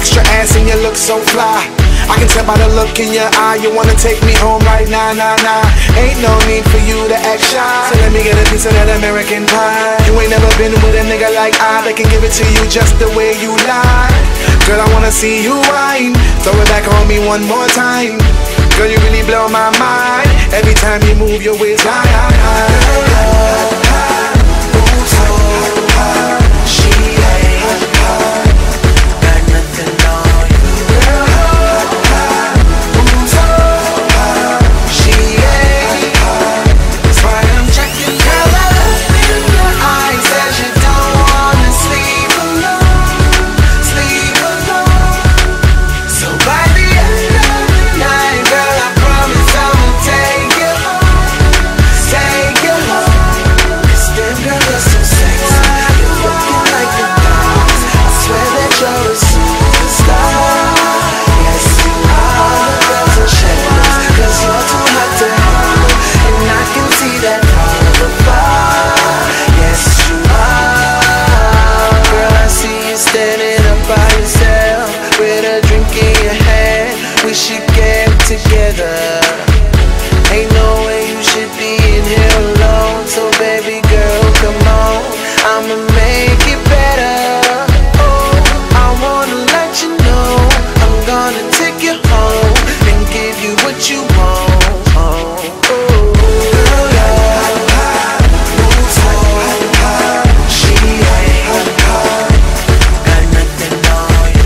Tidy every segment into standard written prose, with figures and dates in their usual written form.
extra ass and you look so fly. I can tell by the look in your eye, you wanna take me home right now, nah, nah. Ain't no need for you to act shy, so let me get a piece of that American pie. You ain't never been with a nigga like I that can give it to you just the way you lie. Girl, I wanna see you whine, throw it back on me one more time. Girl, you really blow my mind, every time you move your waist high. We should get together. Ain't no way you should be in here alone. So baby girl, come on, I'ma make it better. Oh, I wanna let you know I'm gonna take you home and give you what you want. Oh, girl, she ain't got nothing on you.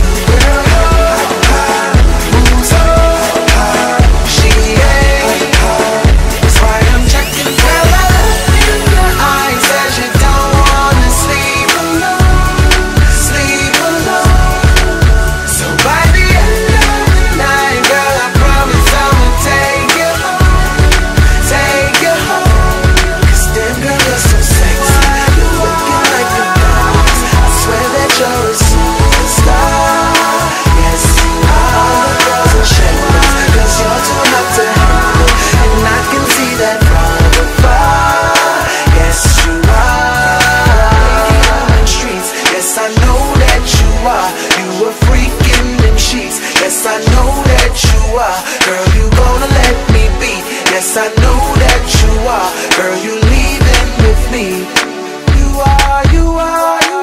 You a freak in them sheets. Yes, I know that you are. Girl, you gonna let me be. Yes, I know that you are. Girl, you leaving with me. You are, you are, you are.